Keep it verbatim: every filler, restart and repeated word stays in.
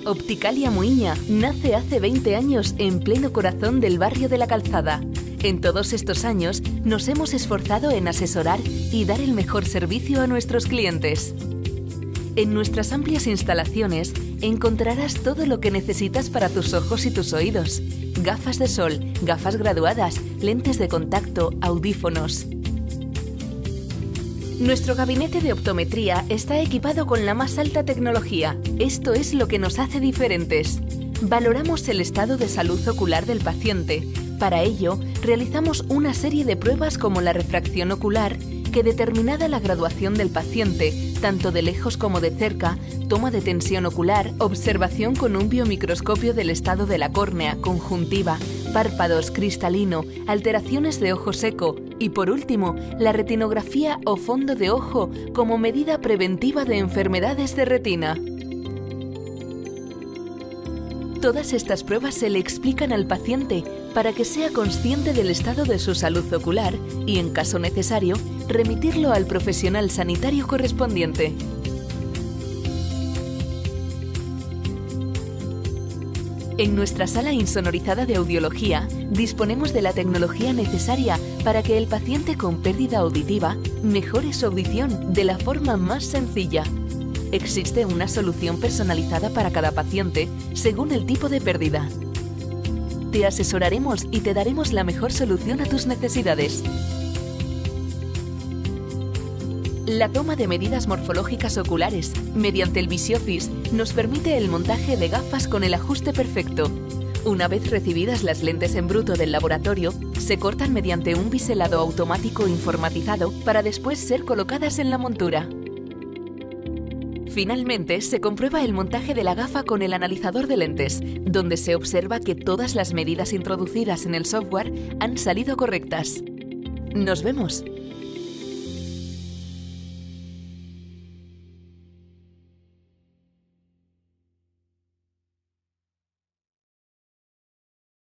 Opticalia Muiña nace hace veinte años en pleno corazón del barrio de La Calzada. En todos estos años nos hemos esforzado en asesorar y dar el mejor servicio a nuestros clientes. En nuestras amplias instalaciones encontrarás todo lo que necesitas para tus ojos y tus oídos. Gafas de sol, gafas graduadas, lentes de contacto, audífonos. Nuestro gabinete de optometría está equipado con la más alta tecnología. Esto es lo que nos hace diferentes. Valoramos el estado de salud ocular del paciente. Para ello, realizamos una serie de pruebas como la refracción ocular, que determinada la graduación del paciente, tanto de lejos como de cerca, toma de tensión ocular, observación con un biomicroscopio del estado de la córnea, conjuntiva, párpados, cristalino, alteraciones de ojo seco y, por último, la retinografía o fondo de ojo como medida preventiva de enfermedades de retina. Todas estas pruebas se le explican al paciente para que sea consciente del estado de su salud ocular y, en caso necesario, remitirlo al profesional sanitario correspondiente. En nuestra sala insonorizada de audiología disponemos de la tecnología necesaria para que el paciente con pérdida auditiva mejore su audición de la forma más sencilla. Existe una solución personalizada para cada paciente según el tipo de pérdida. Te asesoraremos y te daremos la mejor solución a tus necesidades. La toma de medidas morfológicas oculares mediante el Visioffice nos permite el montaje de gafas con el ajuste perfecto. Una vez recibidas las lentes en bruto del laboratorio, se cortan mediante un biselado automático informatizado para después ser colocadas en la montura. Finalmente, se comprueba el montaje de la gafa con el analizador de lentes, donde se observa que todas las medidas introducidas en el software han salido correctas. ¡Nos vemos!